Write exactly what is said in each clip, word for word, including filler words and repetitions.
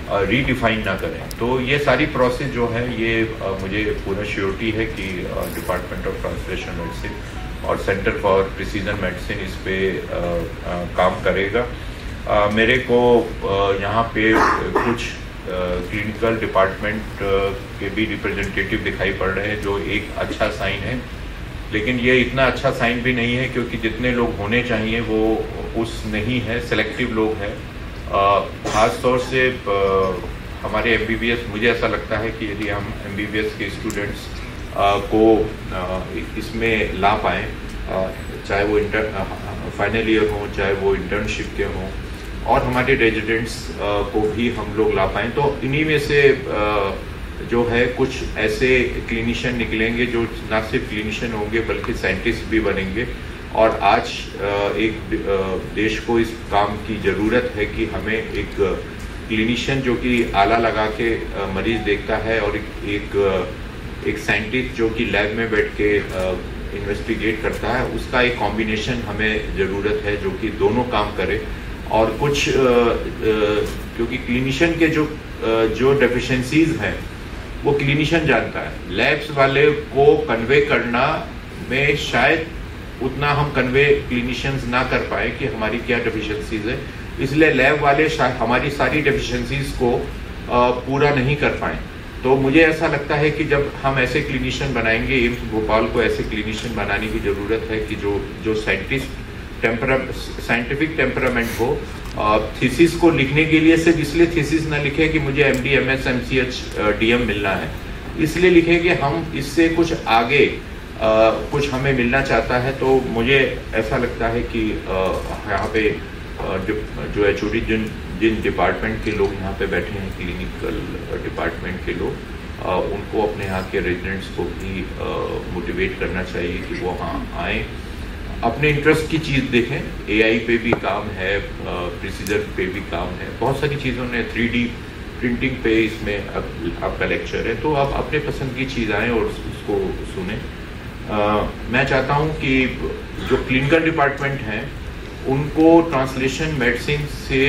Redefine ना करें। तो ये सारी प्रोसेस जो है ये आ, मुझे पूरा श्योरिटी है कि डिपार्टमेंट ऑफ ट्रांसलेशन मेडिसिन और सेंटर फॉर प्रिसीजन मेडिसिन इस पे आ, आ, काम करेगा। आ, मेरे को आ, यहाँ पे कुछ क्लिनिकल डिपार्टमेंट के भी रिप्रेजेंटेटिव दिखाई पड़ रहे हैं, जो एक अच्छा साइन है, लेकिन ये इतना अच्छा साइन भी नहीं है क्योंकि जितने लोग होने चाहिए वो उस नहीं है, सेलेक्टिव लोग हैं। ख़ास तौर से आ, हमारे एमबीबीएस, मुझे ऐसा लगता है कि यदि हम एमबीबीएस के स्टूडेंट्स को आ, इसमें ला पाएँ, चाहे वो इंटर फाइनल ईयर हो, चाहे वो इंटर्नशिप के हों, और हमारे रेजिडेंट्स को भी हम लोग ला पाएँ, तो इन्हीं में से आ, जो है कुछ ऐसे क्लिनिशियन निकलेंगे जो ना सिर्फ क्लिनिशियन होंगे बल्कि साइंटिस्ट भी बनेंगे। और आज एक देश को इस काम की ज़रूरत है कि हमें एक क्लिनिशियन जो कि आला लगा के मरीज़ देखता है और एक एक साइंटिस्ट जो कि लैब में बैठ के इन्वेस्टिगेट करता है, उसका एक कॉम्बिनेशन हमें ज़रूरत है जो कि दोनों काम करे। और कुछ क्योंकि क्लिनिशियन के जो जो डेफिशिएंसीज हैं वो क्लिनिशियन जानता है, लैब्स वाले को कन्वे करना में शायद उतना हम कन्वे क्लिनिशियंस ना कर पाए कि हमारी क्या डेफिशिएंसीज है, इसलिए लैब वाले शायद हमारी सारी डेफिशिएंसीज को पूरा नहीं कर पाए। तो मुझे ऐसा लगता है कि जब हम ऐसे क्लिनिशियन बनाएंगे, एम्स भोपाल को ऐसे क्लिनिशियन बनाने की ज़रूरत है कि जो जो साइंटिस्ट टेम्परा साइंटिफिक टेम्परामेंट हो, थीसिस को लिखने के लिए सिर्फ इसलिए थीसिस ना लिखे कि मुझे एमडी, एमएस, एमसीएच, डीएम मिलना है, इसलिए लिखे कि हम इससे कुछ आगे आ, कुछ हमें मिलना चाहता है। तो मुझे ऐसा लगता है कि यहाँ पे आ, जो, जो एचओडी जिन जिन डिपार्टमेंट के लोग यहाँ पे बैठे हैं, क्लिनिकल डिपार्टमेंट के लोग, आ, उनको अपने यहाँ के रेजिडेंट्स को भी मोटिवेट करना चाहिए कि वो यहाँ आएँ, अपने इंटरेस्ट की चीज़ देखें। एआई पे भी काम है, प्रिसीजन पे भी काम है, बहुत सारी चीज़ों ने थ्री डी प्रिंटिंग पे इसमें अब आपका लेक्चर है, तो आप अपने पसंद की चीज़ आएँ और उसको सुने। मैं चाहता हूँ कि जो क्लिनिकल डिपार्टमेंट हैं उनको ट्रांसलेशन मेडिसिन से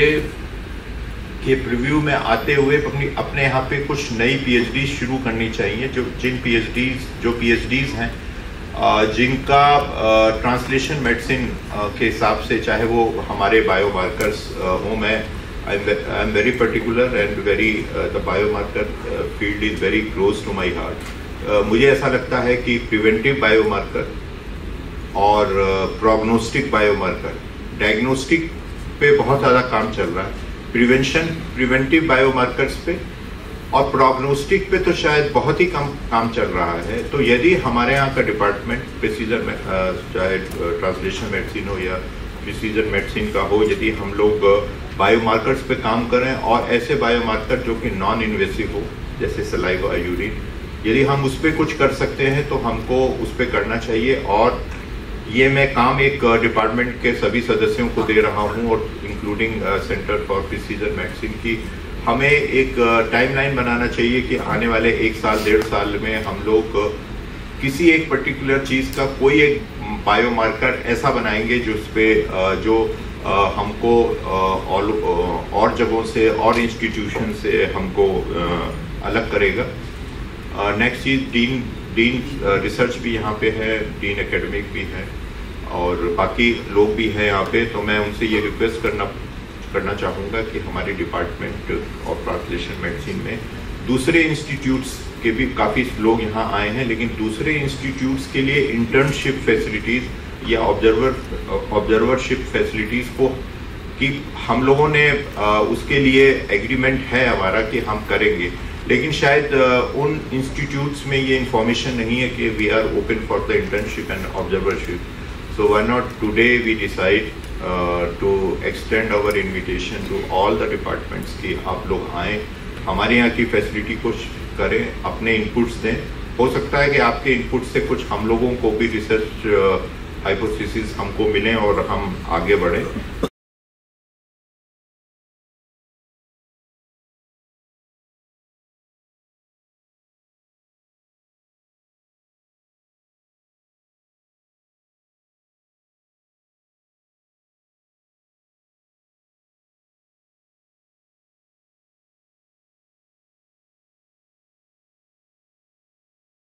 के प्रीव्यू में आते हुए अपनी अपने यहाँ पे कुछ नई पीएचडी शुरू करनी चाहिए। जो जिन पीएचडीज जो पीएचडीज हैं जिनका ट्रांसलेशन मेडिसिन के हिसाब से, चाहे वो हमारे बायोमार्कर्स हों, मैं I am very particular and very the biomarker field is very close to my heart. मुझे ऐसा लगता है कि प्रिवेंटिव बायोमार्कर और प्रोग्नोस्टिक बायोमार्कर, डायग्नोस्टिक पे बहुत ज़्यादा काम चल रहा है, प्रिवेंशन प्रिवेंटिव बायोमार्कर्स पे और प्रोग्नोस्टिक पे तो शायद बहुत ही कम काम चल रहा है। तो यदि हमारे यहाँ का डिपार्टमेंट प्रिसीजन में, चाहे ट्रांसलेशन मेडिसिन हो या प्रिसीजन मेडिसिन का हो, यदि हम लोग बायोमार्कर्स पे काम करें और ऐसे बायोमार्कर जो कि नॉन इन्वेसिव हो, जैसे सलाइवा, यूरिन, यदि हम उस पर कुछ कर सकते हैं तो हमको उस पर करना चाहिए। और ये मैं काम एक डिपार्टमेंट के सभी सदस्यों को दे रहा हूँ, और including centre for precision medicine की हमें एक टाइमलाइन बनाना चाहिए कि आने वाले एक साल डेढ़ साल में हम लोग किसी एक पर्टिकुलर चीज़ का कोई एक बायोमार्कर ऐसा बनाएंगे जो उस पर जो हमको और जगहों से और इंस्टीट्यूशन से हमको अलग करेगा। नेक्स्ट चीज़, डीन डीन रिसर्च भी यहाँ पे है, डीन एकेडमिक भी है और बाकी लोग भी हैं यहाँ पे। तो मैं उनसे ये रिक्वेस्ट करना करना चाहूँगा कि हमारे डिपार्टमेंट ऑफ ट्रांसलेशन मेडिसिन में दूसरे इंस्टीट्यूट्स के भी काफ़ी लोग यहाँ आए हैं, लेकिन दूसरे इंस्टीट्यूट्स के लिए इंटर्नशिप फैसिलिटीज़ या ऑब्जर्वर ऑब्जर्वरशिप फैसिलिटीज़ को कि हम लोगों ने आ, उसके लिए एग्रीमेंट है हमारा कि हम करेंगे, लेकिन शायद आ, उन इंस्टीट्यूट्स में ये इंफॉर्मेशन नहीं है कि we are open for the internship and observership. So why not today we decide to extend our invitation to all the departments कि आप लोग आएँ, हमारे यहाँ की फैसिलिटी को करें, अपने इनपुट्स दें। हो सकता है कि आपके इनपुट से कुछ हम लोगों को भी रिसर्च हाइपोथेसिस हमको मिलें और हम आगे बढ़ें।